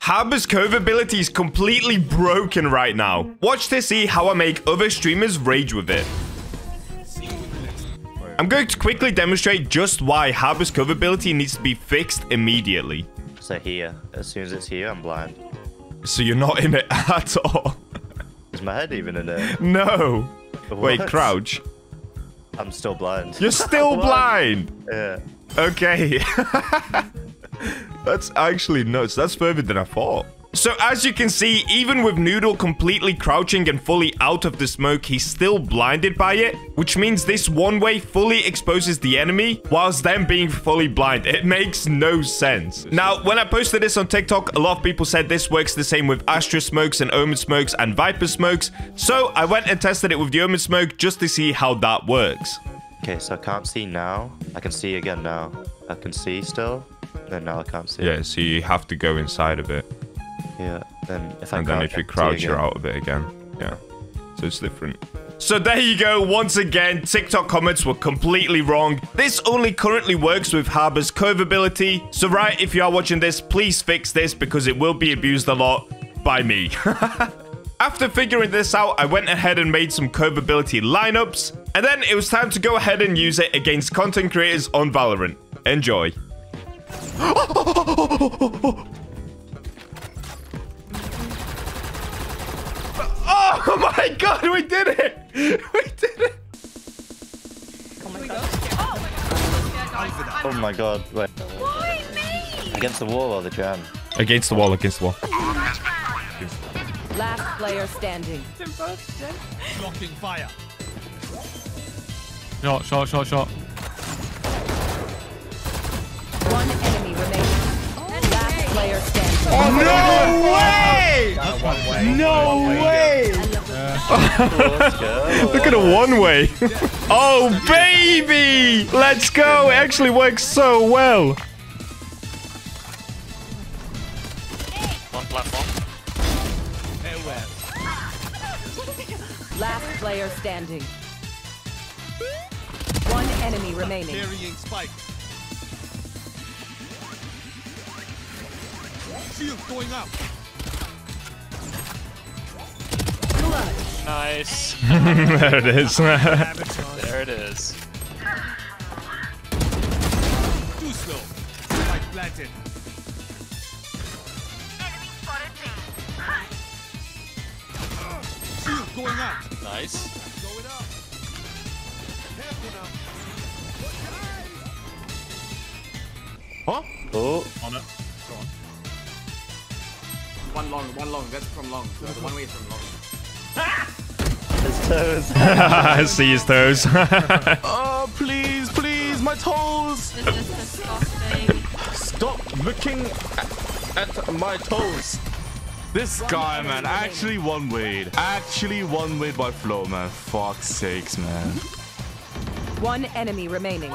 Harbors Cove ability is completely broken right now. Watch to see how I make other streamers rage with it. I'm going to quickly demonstrate just why Harbors Cove ability needs to be fixed immediately. So here, as soon as it's here, I'm blind. So you're not in it at all? Is my head even in it? No. What? Wait, crouch. I'm still blind. You're still blind? Yeah. Okay. That's actually nuts. That's further than I thought. So as you can see, even with Noodle completely crouching and fully out of the smoke, he's still blinded by it, which means this one way fully exposes the enemy whilst them being fully blind. It makes no sense. Now, when I posted this on TikTok, a lot of people said this works the same with Astra smokes and Omen smokes and Viper smokes. So I went and tested it with the Omen smoke just to see how that works. Okay, so I can't see now. I can see again now. I can see still. Then now I can't see. Yeah, so you have to go inside of it. Yeah, then if I And then if you crouch, you're out of it again. Yeah, so it's different. So there you go. Once again, TikTok comments were completely wrong. This only currently works with Harbors Cove ability. So Riot, if you are watching this, please fix this because it will be abused a lot by me. After figuring this out, I went ahead and made some Cove ability lineups. And then it was time to go ahead and use it against content creators on Valorant. Enjoy. Oh my god, we did it! We did it! Oh my god, wait. Why me? Against the wall or the jam? Against the wall, against the wall. Last player standing. Blocking fire. Shot. One enemy remaining. Last player standing. Oh, no way! No way! Let's go. Look at a one-way. Oh, baby! Let's go. It actually works so well. On platform. Last player standing. One enemy remaining. Carrying spike. Shield going up. Nice. There it is. There it is. Too slow. Spike planted. Shield going up. Nice. Going up. Careful now. Huh? Oh, On it. Go on. One long. That's from long. So the one way is from long. his toes. I see his toes. Oh, please, my toes. This is disgusting. Stop looking at my toes. This guy, man, actually one-wayed. Actually one-wayed by Flow, man. Fuck's sakes, man. One enemy remaining.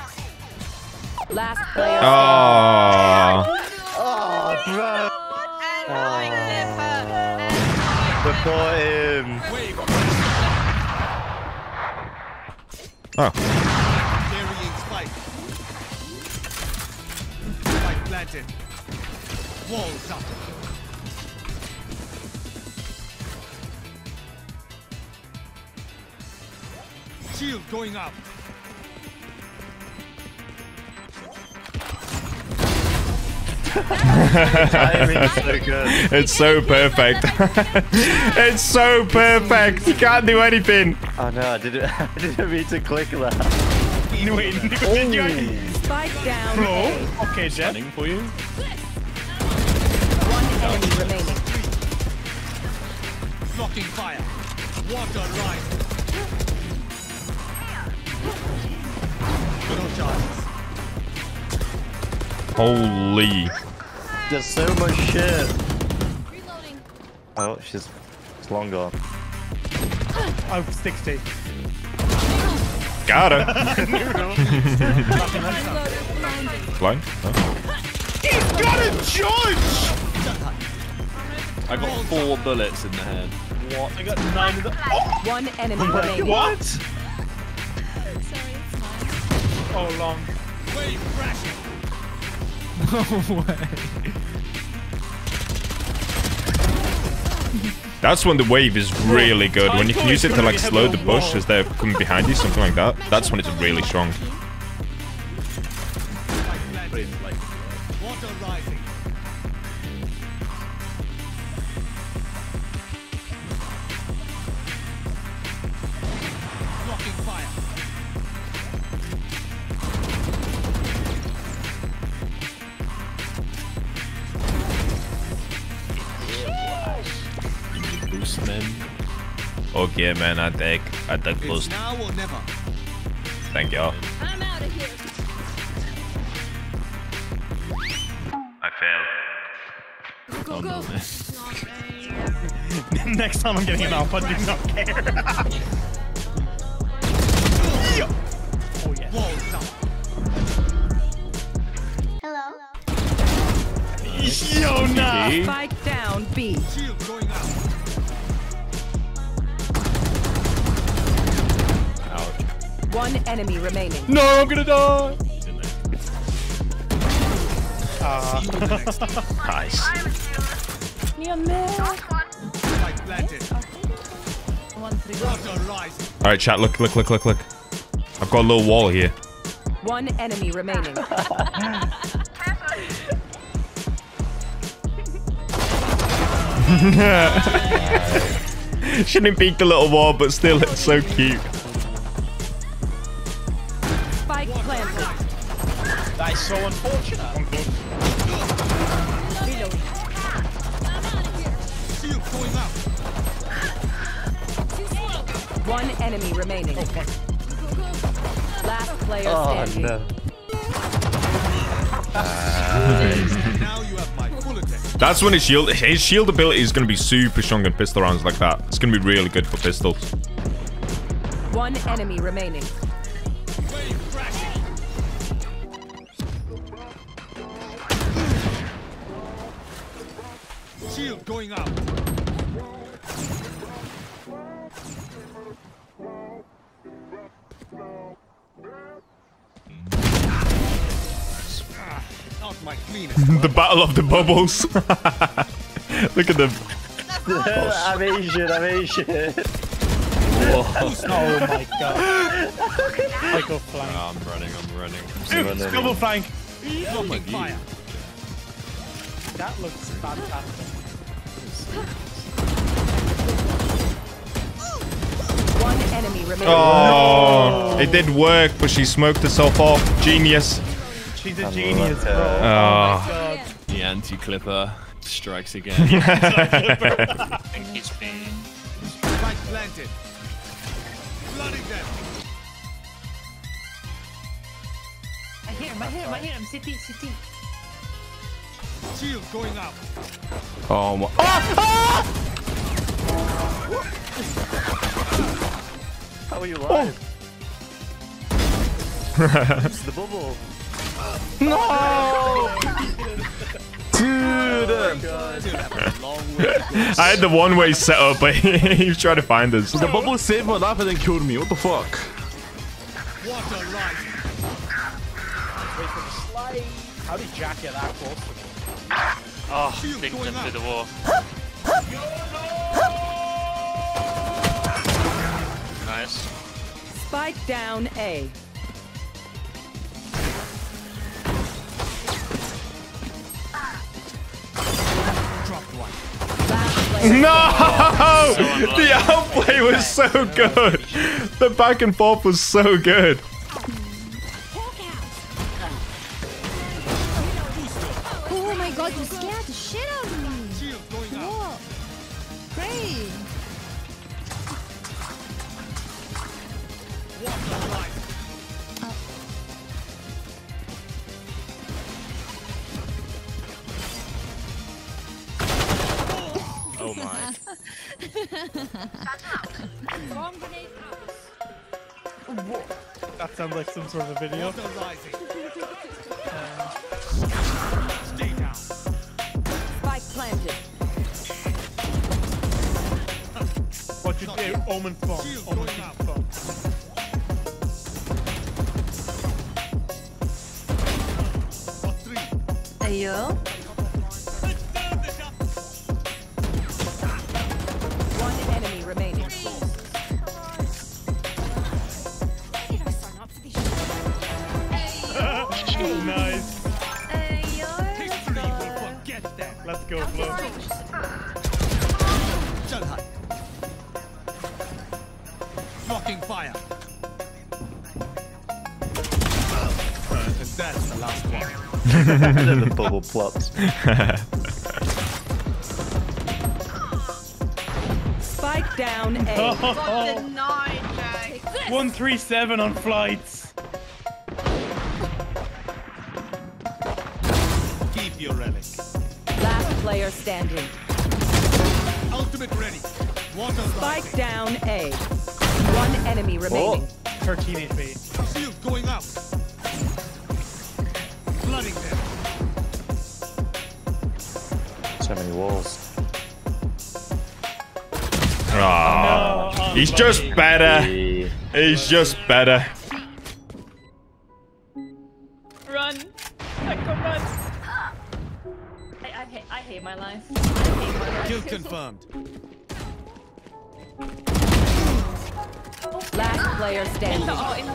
Last player. Oh. Oh, bro. And Before him. Oh. Carrying spike. Spike planted. Walls up. Shield going up. Timing's so good. It's so perfect. It's so perfect. You can't do anything. Oh no, I didn't mean to click that. Spike down. Okay, Jet. For you. One enemy remaining. Blocking fire. Water rise. No charges. Holy. There's so much shit. reloading. Oh, she's long gone. Oh, 60. Got her. Blind? He's got a judge! I got 4 bullets in the head. What? I got 9 in the... Oh! One enemy remaining. What? Sorry, it's fine. Oh, long. Wave crashing. No way. That's when the wave is really good. When you can use it to like slow the bush as they're coming behind you, something like that. That's when it's really strong. Water rising. Blocking fire. Boost man. Okay, man, I take It's boost. now or never. Thank you. I'm out of here. I failed. Go, go. Next time I'm getting an up, I do not care. Oh yeah. Walls up. Hello. Yo, nah. Spike down B. Shield going out. One enemy remaining. No, I'm gonna die. Nice. Spike planted. Water rising. All right, chat. Look. I've got a little wall here. One enemy remaining. Shouldn't peek the little wall, but still, it's so cute. Spike planted. That is so unfortunate. I'm good. Shield going out. One enemy remaining. Last player standing. Now you have my full attention. That's when his shield ability is going to be super strong in pistol rounds like that. It's going to be really good for pistols. One enemy remaining. Wave crashing. Shield going out. Not my cleanest. The battle of the bubbles. Look at them. I'm Asian. Oh my god. I go flank. Oh, I'm running. Dude, double flank. Blocking fire. That looks fantastic. One enemy remaining. Oh, it did work, but she smoked herself off. Genius. She's a genius, bro. Oh. Oh my god. The anti-clipper strikes again. Spike planted. Flooding them. I hear him. City. Shield going out. Oh my. How are you alive? It's the bubble. No! Dude! I had the one-way set up, but he was trying to find us. The bubble saved my life and then killed me. What the fuck? Water rising. Wait for the slide. How did Jack get that close to me? Oh, big jump through the wall. Nice. Spike down A. Dropped one. Last player. No! The outplay was so good. The back and forth was so good. Oh my god, you scared the shit out of me. Shield going out. Whoa. Great. Water rising. Oh my. Bomb grenade out. That sounds like some sort of a video. Water rising. Stay down. Spike planted. What you do? Omen phone. Shield Omen going out. phone. For three. Ayo. Let's go, Flo. Blocking fire. And that's the last one. The bubble plops. Spike down A. Oh, Denied, Jack. 137 on flights. Keep your relic. Last player standing. Ultimate ready. Water Spike down A. One enemy remaining. 13 HP. shield going out. Flooding them. So many walls. Ah, he's just better. He's just better. Run. Echo, run. I hate my life. I hate my life. Kill confirmed. Last player standing. Oh, in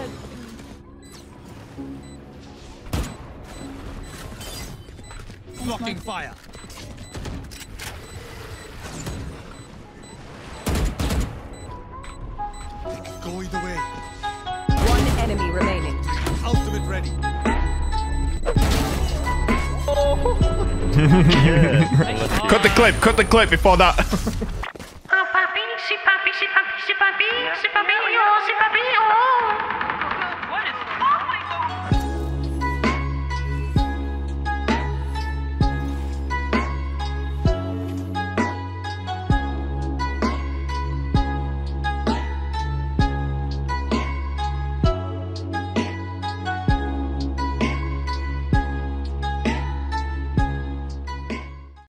the... Blocking fire. Go either way. One enemy remaining. Ultimate ready. Cut the clip before that.